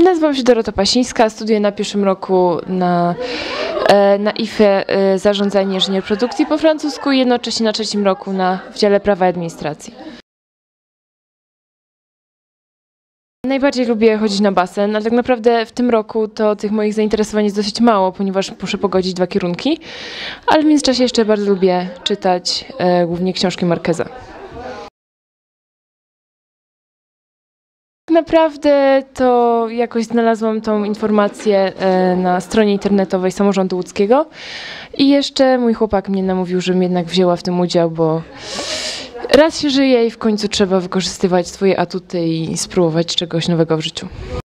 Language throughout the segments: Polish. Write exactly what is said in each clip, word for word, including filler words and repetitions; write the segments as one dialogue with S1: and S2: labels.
S1: Nazywam się Dorota Pasińska, studiuję na pierwszym roku na, na I F E Zarządzanie i Inżynier Produkcji po francusku i jednocześnie na trzecim roku na Wydziale Prawa i Administracji. Najbardziej lubię chodzić na basen, ale tak naprawdę w tym roku to tych moich zainteresowań jest dosyć mało, ponieważ muszę pogodzić dwa kierunki, ale w międzyczasie jeszcze bardzo lubię czytać e, głównie książki Marqueza. Tak naprawdę to jakoś znalazłam tą informację na stronie internetowej Samorządu Łódzkiego i jeszcze mój chłopak mnie namówił, żebym jednak wzięła w tym udział, bo raz się żyje i w końcu trzeba wykorzystywać swoje atuty i spróbować czegoś nowego w życiu.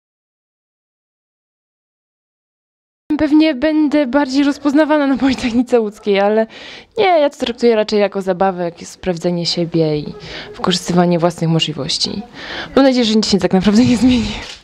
S1: Pewnie będę bardziej rozpoznawana na Politechnice Łódzkiej, ale nie, ja to traktuję raczej jako zabawę, jak jest sprawdzenie siebie i wykorzystywanie własnych możliwości. Mam nadzieję, że nic się tak naprawdę nie zmieni.